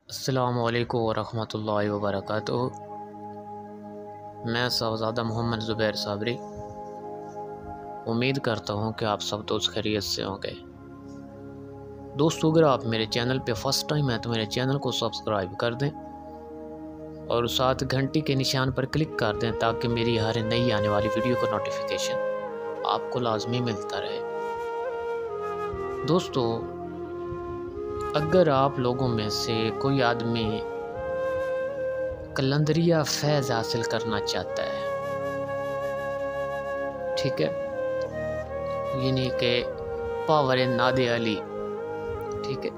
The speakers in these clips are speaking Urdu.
السلام علیکم ورحمۃ اللہ وبرکاتہ۔ میں صاحبزادہ محمد زبیر صابری امید کرتا ہوں کہ آپ سب دوست خیریت سے ہوں گے۔ دوستو، اگر آپ میرے چینل پہ فرسٹ ٹائم ہیں تو میرے چینل کو سبسکرائب کر دیں اور ساتھ گھنٹی کے نشان پر کلک کر دیں تاکہ میری ہر نئی آنے والی ویڈیو کا نوٹیفیکیشن آپ کو لازمی ملتا رہے۔ دوستو، اگر آپ لوگوں میں سے کوئی آدمی کلندریہ فیض حاصل کرنا چاہتا ہے، ٹھیک ہے، یعنی کہ پاور ناد علی، ٹھیک ہے،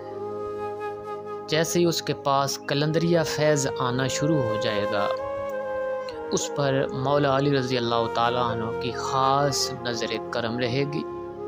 جیسے ہی اس کے پاس کلندریہ فیض آنا شروع ہو جائے گا، اس پر مولا علی رضی اللہ تعالیٰ عنہ کی خاص نظر کرم رہے گی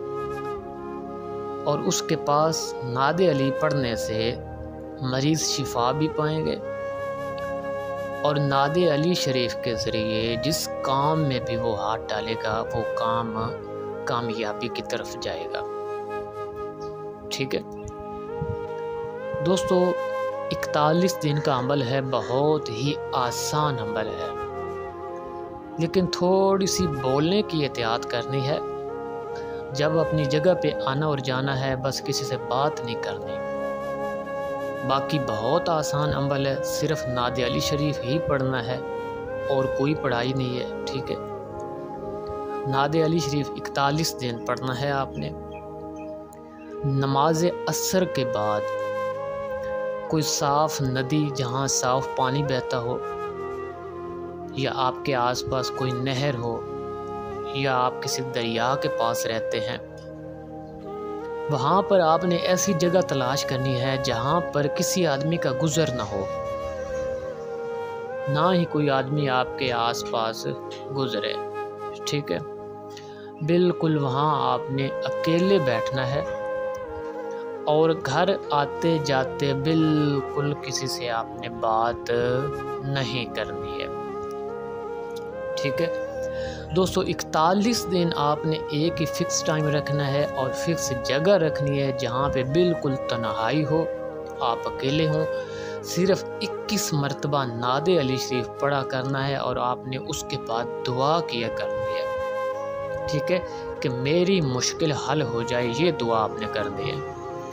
اور اس کے پاس ناد علی پڑھنے سے مریض شفا بھی پائیں گے اور ناد علی شریف کے ذریعے جس کام میں بھی وہ ہاتھ ڈالے گا وہ کام کامیابی کی طرف جائے گا، ٹھیک ہے۔ دوستو، 41 دن کا عمل ہے، بہت ہی آسان عمل ہے، لیکن تھوڑی سی بولنے کی احتیاط کرنی ہے۔ جب اپنی جگہ پہ آنا اور جانا ہے، بس کسی سے بات نہیں کرنی۔ باقی بہت آسان عمل ہے، صرف ناد علی شریف ہی پڑھنا ہے اور کوئی پڑھائی نہیں ہے، ٹھیک ہے۔ ناد علی شریف 41 دن پڑھنا ہے آپ نے۔ نماز عصر کے بعد کوئی صاف ندی جہاں صاف پانی بہتا ہو، یا آپ کے آس پاس کوئی نہر ہو، یا آپ کسی دریا کے پاس رہتے ہیں، وہاں پر آپ نے ایسی جگہ تلاش کرنی ہے جہاں پر کسی آدمی کا گزر نہ ہو، نہ ہی کوئی آدمی آپ کے آس پاس گزرے، ٹھیک ہے۔ بالکل وہاں آپ نے اکیلے بیٹھنا ہے اور گھر آتے جاتے بالکل کسی سے آپ نے بات نہیں کرنی ہے، ٹھیک ہے۔ دوستو، 41 دن آپ نے ایک ہی فکس ٹائم رکھنا ہے اور فکس جگہ رکھنی ہے جہاں پہ بالکل تنہائی ہو، آپ اکیلے ہوں۔ صرف 21 مرتبہ ناد علی شریف پڑھا کرنا ہے اور آپ نے اس کے بعد دعا کیا کرنی ہے، ٹھیک ہے، کہ میری مشکل حل ہو جائے، یہ دعا آپ نے کرنی ہے۔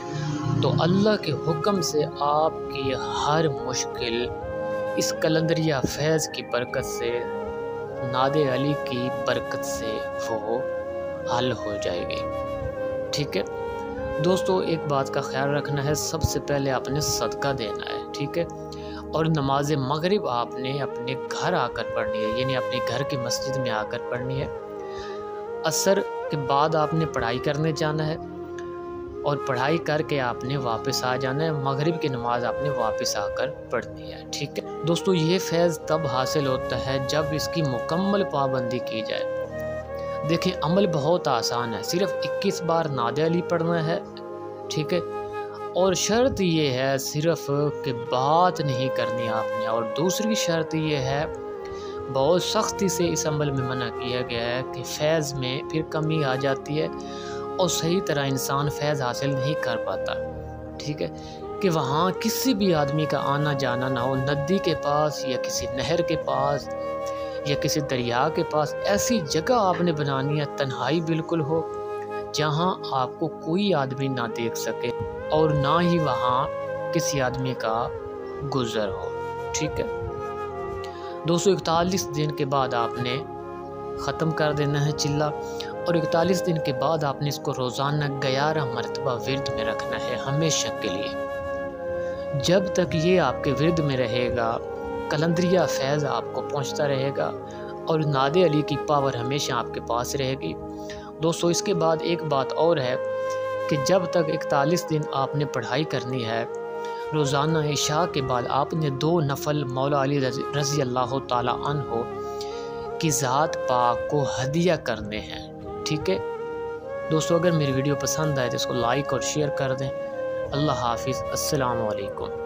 تو اللہ کے حکم سے آپ کی ہر مشکل اس کلندریہ فیض کی برکت سے، ناد علی کی برکت سے وہ حل ہو جائے گی، ٹھیک ہے۔ دوستو، ایک بات کا خیال رکھنا ہے، سب سے پہلے آپ نے صدقہ دینا ہے، ٹھیک ہے، اور نماز مغرب آپ نے اپنے گھر آ کر پڑھنی ہے، یعنی اپنے گھر کی مسجد میں آ کر پڑھنی ہے۔ عصر کے بعد آپ نے پڑھائی کرنے جانا ہے اور پڑھائی کر کے آپ نے واپس آ جانا ہے، مغرب کی نماز آپ نے واپس آ کر پڑھنی ہے، ٹھیک ہے۔ دوستو، یہ فیض تب حاصل ہوتا ہے جب اس کی مکمل پابندی کی جائے۔ دیکھیں، عمل بہت آسان ہے، صرف 21 بار ناد علی پڑھنا ہے، ٹھیک ہے، اور شرط یہ ہے صرف کہ بات نہیں کرنی آپ نے، اور دوسری شرط یہ ہے، بہت سختی سے اس عمل میں منع کیا گیا ہے کہ فیض میں پھر کمی آ جاتی ہے اور صحیح طرح انسان فیض حاصل نہیں کر پاتا، ٹھیک ہے، کہ وہاں کسی بھی آدمی کا آنا جانا نہ ہو، ندی کے پاس یا کسی نہر کے پاس یا کسی دریا کے پاس، ایسی جگہ آپ نے بنانی ہے، تنہائی بالکل ہو، جہاں آپ کو کوئی آدمی نہ دیکھ سکے اور نہ ہی وہاں کسی آدمی کا گزر ہو، ٹھیک ہے۔ دوستو، 41 دن کے بعد آپ نے ختم کر دینا ہے چلہ، اور 41 دن کے بعد آپ نے اس کو روزانہ 11 مرتبہ ورد میں رکھنا ہے، ہمیشہ کے لیے۔ جب تک یہ آپ کے ورد میں رہے گا، کلندریہ فیض آپ کو پہنچتا رہے گا اور ناد علی کی پاور ہمیشہ آپ کے پاس رہے گی۔ دوستو، اس کے بعد ایک بات اور ہے کہ جب تک 41 دن آپ نے پڑھائی کرنی ہے، روزانہ عشاء کے بعد آپ نے 2 نفل مولا علی رضی اللہ تعالیٰ عنہ کی ذات پاک کو ہدیہ کرنے ہیں، ٹھیک ہے۔ دوستو، اگر میری ویڈیو پسند آئے تو اس کو لائک اور شیئر کر دیں۔ اللہ حافظ، السلام علیکم۔